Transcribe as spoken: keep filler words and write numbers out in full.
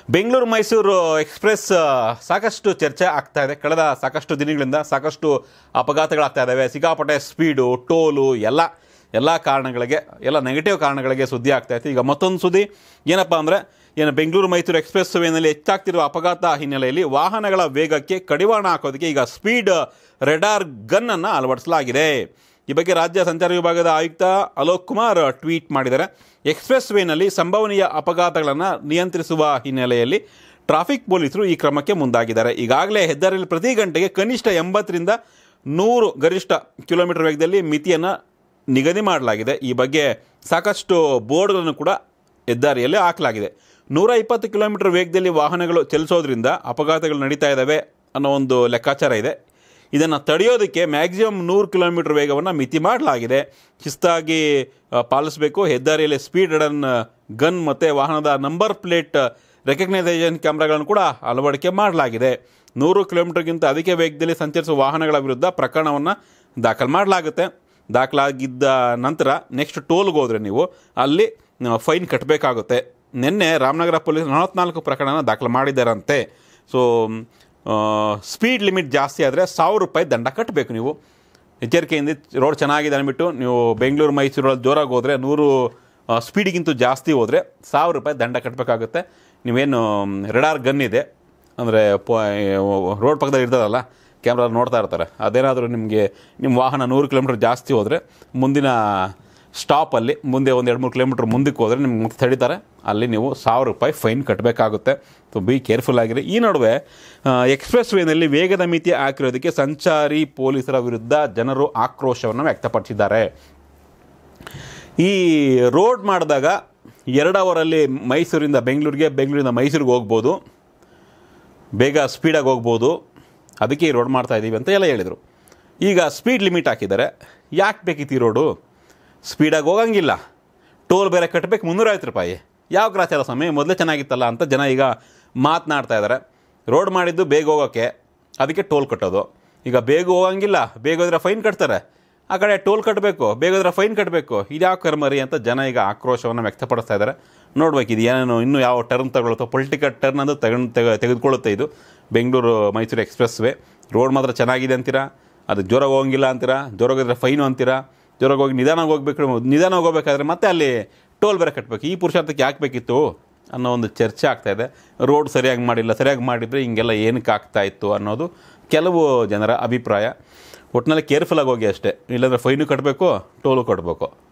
Bengaluru Mysuru express ಸಾಕಷ್ಟು ಚರ್ಚೆ ಆಗ್ತಾ ಇದೆ. ಕಳೆದ ಸಾಕಷ್ಟು ದಿನಗಳಿಂದ ಸಾಕಷ್ಟು ಅಪಘಾತಗಳಾಗ್ತಾ ಇದ್ದಾವೆ. ಸಿಕ್ಕಾಪಟ್ಟೆ ಸ್ಪೀಡು, ಟೋಲು ಎಲ್ಲ ಎಲ್ಲ ಕಾರಣಗಳಿಗೆ ಎಲ್ಲ ನೆಗೆಟಿವ್ ಕಾರಣಗಳಿಗೆ ಸುದ್ದಿ ಆಗ್ತಾ ಇತ್ತು. ಈಗ ಮತ್ತೊಂದು ಸುದ್ದಿ ಏನಪ್ಪ ಅಂದರೆ, ಏನು ಬೆಂಗಳೂರು ಮೈಸೂರು ಎಕ್ಸ್‌ಪ್ರೆಸ್ ವೇನಲ್ಲಿ ಹೆಚ್ಚಾಗ್ತಿರುವ ಅಪಘಾತ ಹಿನ್ನೆಲೆಯಲ್ಲಿ ವಾಹನಗಳ ವೇಗಕ್ಕೆ ಕಡಿವಾಣ ಹಾಕೋದಕ್ಕೆ ಈಗ ಸ್ಪೀಡ್ ರೆಡಾರ್ ಗನ್ನನ್ನು ಅಳವಡಿಸಲಾಗಿದೆ. ಈ ಬಗ್ಗೆ ರಾಜ್ಯ ಸಂಚಾರ ವಿಭಾಗದ ಆಯುಕ್ತ ಅಲೋಕ್ ಕುಮಾರ್ ಟ್ವೀಟ್ ಮಾಡಿದ್ದಾರೆ. ಎಕ್ಸ್‌ಪ್ರೆಸ್ ವೇನಲ್ಲಿ ಸಂಭವನೀಯ ಅಪಘಾತಗಳನ್ನು ನಿಯಂತ್ರಿಸುವ ಹಿನ್ನೆಲೆಯಲ್ಲಿ ಟ್ರಾಫಿಕ್ ಪೊಲೀಸರು ಈ ಕ್ರಮಕ್ಕೆ ಮುಂದಾಗಿದ್ದಾರೆ. ಈಗಾಗಲೇ ಹೆದ್ದಾರಿಯಲ್ಲಿ ಪ್ರತಿ ಗಂಟೆಗೆ ಕನಿಷ್ಠ ಎಂಬತ್ತರಿಂದ ನೂರು ಗರಿಷ್ಠ ಕಿಲೋಮೀಟರ್ ವೇಗದಲ್ಲಿ ಮಿತಿಯನ್ನು ನಿಗದಿ ಮಾಡಲಾಗಿದೆ. ಈ ಬಗ್ಗೆ ಸಾಕಷ್ಟು ಬೋರ್ಡ್ಗಳನ್ನು ಕೂಡ ಹೆದ್ದಾರಿಯಲ್ಲಿ ಹಾಕಲಾಗಿದೆ. ನೂರ ಇಪ್ಪತ್ತು ಕಿಲೋಮೀಟರ್ ವೇಗದಲ್ಲಿ ವಾಹನಗಳು ಚಲಿಸೋದ್ರಿಂದ ಅಪಘಾತಗಳು ನಡೀತಾ ಇದ್ದಾವೆ ಅನ್ನೋ ಒಂದು ಲೆಕ್ಕಾಚಾರ ಇದೆ. ಇದನ್ನು ತಡೆಯೋದಕ್ಕೆ ಮ್ಯಾಕ್ಸಿಮಮ್ ನೂರು ಕಿಲೋಮೀಟರ್ ವೇಗವನ್ನು ಮಿತಿ ಮಾಡಲಾಗಿದೆ. ಶಿಸ್ತಾಗಿ ಪಾಲಿಸಬೇಕು. ಹೆದ್ದಾರಿಯಲ್ಲಿ ಸ್ಪೀಡ್ ರಡನ್ ಗನ್ ಮತ್ತು ವಾಹನದ ನಂಬರ್ ಪ್ಲೇಟ್ ರೆಕಗ್ನೈಸೇಷನ್ ಕ್ಯಾಮ್ರಾಗಳನ್ನು ಕೂಡ ಅಳವಡಿಕೆ ಮಾಡಲಾಗಿದೆ. ನೂರು ಕಿಲೋಮೀಟರ್ಗಿಂತ ಅಧಿಕ ವೇಗದಲ್ಲಿ ಸಂಚರಿಸುವ ವಾಹನಗಳ ವಿರುದ್ಧ ಪ್ರಕರಣವನ್ನು ದಾಖಲು ಮಾಡಲಾಗುತ್ತೆ. ದಾಖಲಾಗಿದ್ದ ನಂತರ ನೆಕ್ಸ್ಟ್ ಟೋಲ್ಗೆ ಹೋದರೆ ನೀವು ಅಲ್ಲಿ ಫೈನ್ ಕಟ್ಟಬೇಕಾಗುತ್ತೆ. ನಿನ್ನೆ ರಾಮನಗರ ಪೊಲೀಸ್ ನಲವತ್ನಾಲ್ಕು ಪ್ರಕರಣ ದಾಖಲು ಮಾಡಿದ್ದಾರಂತೆ. ಸೊ ಸ್ಪೀಡ್ ಲಿಮಿಟ್ ಜಾಸ್ತಿ ಆದರೆ ಸಾವಿರ ರೂಪಾಯಿ ದಂಡ ಕಟ್ಟಬೇಕು. ನೀವು ಎಚ್ಚರಿಕೆಯಿಂದ ರೋಡ್ ಚೆನ್ನಾಗಿದೆ ಅಂದ್ಬಿಟ್ಟು ನೀವು ಬೆಂಗಳೂರು ಮೈಸೂರಲ್ಲಿ ಜೋರಾಗಿ ಹೋದರೆ, ನೂರು ಸ್ಪೀಡಿಗಿಂತ ಜಾಸ್ತಿ ಹೋದರೆ ಸಾವಿರ ರೂಪಾಯಿ ದಂಡ ಕಟ್ಟಬೇಕಾಗುತ್ತೆ. ನೀವೇನು ರೆಡಾರ್ ಗನ್ ಇದೆ ಅಂದರೆ ರೋಡ್ ಪಕ್ಕದಲ್ಲಿ ಇರ್ತದಲ್ಲ, ಕ್ಯಾಮ್ರಾ ನೋಡ್ತಾ ಇರ್ತಾರೆ, ಅದೇನಾದರೂ ನಿಮಗೆ ನಿಮ್ಮ ವಾಹನ ನೂರು ಕಿಲೋಮೀಟ್ರ್ ಜಾಸ್ತಿ ಹೋದರೆ ಮುಂದಿನ ಸ್ಟಾಪಲ್ಲಿ ಮುಂದೆ ಒಂದು ಎರಡು ಮೂರು ಕಿಲೋಮೀಟ್ರ್ ಮುಂದಕ್ಕೆ ಹೋದರೆ ನಿಮ್ಗೆ ಮತ್ತೆ ತಡೀತಾರೆ. ಅಲ್ಲಿ ನೀವು ಸಾವಿರ ರೂಪಾಯಿ ಫೈನ್ ಕಟ್ಟಬೇಕಾಗುತ್ತೆ. ಸೊ ಬಿ ಕೇರ್ಫುಲ್ ಆಗಿರಿ. ಈ ನಡುವೆ ಎಕ್ಸ್‌ಪ್ರೆಸ್ ವೇನಲ್ಲಿ ವೇಗದ ಮಿತಿ ಹಾಕಿರೋದಕ್ಕೆ ಸಂಚಾರಿ ಪೊಲೀಸರ ವಿರುದ್ಧ ಜನರು ಆಕ್ರೋಶವನ್ನು ವ್ಯಕ್ತಪಡಿಸಿದ್ದಾರೆ. ಈ ರೋಡ್ ಮಾಡಿದಾಗ ಎರಡು ಅವರಲ್ಲಿ ಮೈಸೂರಿಂದ ಬೆಂಗಳೂರಿಗೆ, ಬೆಂಗಳೂರಿಂದ ಮೈಸೂರಿಗೆ ಹೋಗ್ಬೋದು, ಬೇಗ ಸ್ಪೀಡಾಗಿ ಹೋಗ್ಬೋದು, ಅದಕ್ಕೆ ಈ ರೋಡ್ ಮಾಡ್ತಾಯಿದ್ದೀವಿ ಅಂತ ಎಲ್ಲ ಹೇಳಿದರು. ಈಗ ಸ್ಪೀಡ್ ಲಿಮಿಟ್ ಹಾಕಿದ್ದಾರೆ. ಯಾಕೆ ಬೇಕಿತ್ತು ಈ ರೋಡು? ಸ್ಪೀಡಾಗಿ ಹೋಗಂಗಿಲ್ಲ, ಟೋಲ್ ಬೇರೆ ಕಟ್ಟಬೇಕು ಮುನ್ನೂರೈವತ್ತು ರೂಪಾಯಿ. ಯಾವ ಗ್ರಾಚಾರ ಸಮಯ ಮೊದಲೇ ಚೆನ್ನಾಗಿತ್ತಲ್ಲ ಅಂತ ಜನ ಈಗ ಮಾತನಾಡ್ತಾ ಇದ್ದಾರೆ. ರೋಡ್ ಮಾಡಿದ್ದು ಬೇಗ ಹೋಗೋಕ್ಕೆ, ಅದಕ್ಕೆ ಟೋಲ್ ಕಟ್ಟೋದು. ಈಗ ಬೇಗ ಹೋಗಂಗಿಲ್ಲ, ಬೇಗ ಹೋದರೆ ಫೈನ್ ಕಟ್ತಾರೆ, ಆ ಕಡೆ ಟೋಲ್ ಕಟ್ಟಬೇಕು, ಬೇಗ ಹೋದರೆ ಫೈನ್ ಕಟ್ಟಬೇಕು. ಇದ್ಯಾವ ಕರ್ಮರಿ ಅಂತ ಜನ ಈಗ ಆಕ್ರೋಶವನ್ನು ವ್ಯಕ್ತಪಡಿಸ್ತಾ ಇದ್ದಾರೆ. ನೋಡ್ಬೇಕು ಇದು ಏನೇನು ಇನ್ನೂ ಯಾವ ಟರ್ನ್ ತಗೊಳುತ್ತೋ, ಪೊಲಿಟಿಕಲ್ ಟರ್ನ್ ಅದು ತಗೊಂಡು ತೆಗೆ ತೆಗೆದುಕೊಳ್ಳುತ್ತೆ ಇದು Bengaluru Mysuru expressway. Road ಮಾತ್ರ ಚೆನ್ನಾಗಿದೆ ಅಂತೀರಾ, ಅದು ಜೋರಾಗಿ ಹೋಗಂಗಿಲ್ಲ ಅಂತೀರಾ, ಜೋರಾಗಿ ಹೋದರೆ ಫೈನು ಅಂತೀರಾ, ಜೋರಾಗಿ ಹೋಗಿ ನಿಧಾನವಾಗಿ ಹೋಗ್ಬೇಕು, ನಿಧಾನವಾಗಿ ಹೋಗ್ಬೇಕಾದ್ರೆ ಮತ್ತೆ ಅಲ್ಲಿ ಟೋಲ್ ಬೇರೆ ಕಟ್ಟಬೇಕು. ಈ ಪುರುಷಾರ್ಥಕ್ಕೆ ಯಾಕೆ ಬೇಕಿತ್ತು ಅನ್ನೋ ಒಂದು ಚರ್ಚೆ ಆಗ್ತಾಯಿದೆ. ರೋಡ್ ಸರಿಯಾಗಿ ಮಾಡಿಲ್ಲ, ಸರಿಯಾಗಿ ಮಾಡಿದರೆ ಹಿಂಗೆಲ್ಲ ಏನಕ್ಕೆ ಆಗ್ತಾಯಿತ್ತು ಅನ್ನೋದು ಕೆಲವು ಜನರ ಅಭಿಪ್ರಾಯ. ಒಟ್ಟಿನಲ್ಲಿ ಕೇರ್ಫುಲ್ಲಾಗಿ ಹೋಗಿ ಅಷ್ಟೇ, ಇಲ್ಲಾಂದರೆ ಫೈನು ಕಟ್ಟಬೇಕು, ಟೋಲು ಕಟ್ಟಬೇಕು.